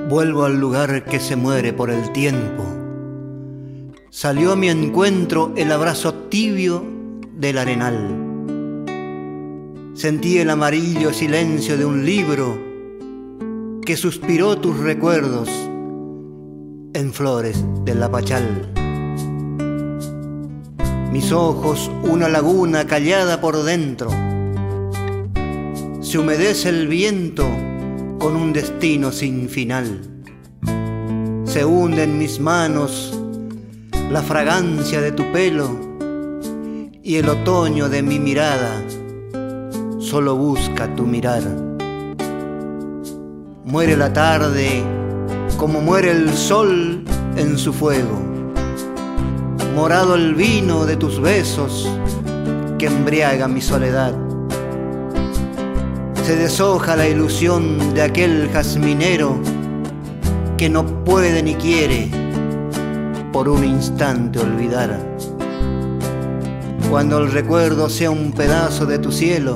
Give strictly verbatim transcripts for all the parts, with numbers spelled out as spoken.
Vuelvo al lugar que se muere por el tiempo. Salió a mi encuentro el abrazo tibio del arenal. Sentí el amarillo silencio de un libro que suspiró tus recuerdos en flores del lapachal. Mis ojos, una laguna callada por dentro. Se humedece el viento con un destino sin final. Se hunde en mis manos la fragancia de tu pelo y el otoño de mi mirada solo busca tu mirar. Muere la tarde como muere el sol en su fuego. Morado el vino de tus besos que embriaga mi soledad. Se deshoja la ilusión de aquel jazminero que no puede ni quiere por un instante olvidar. Cuando el recuerdo sea un pedazo de tu cielo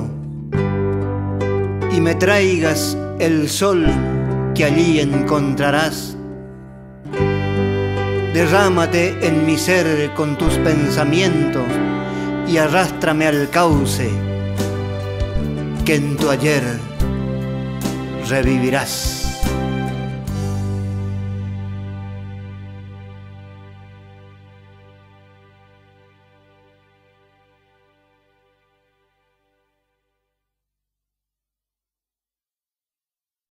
y me traigas el sol que allí encontrarás, derrámate en mi ser con tus pensamientos y arrástrame al cauce que en tu ayer revivirás.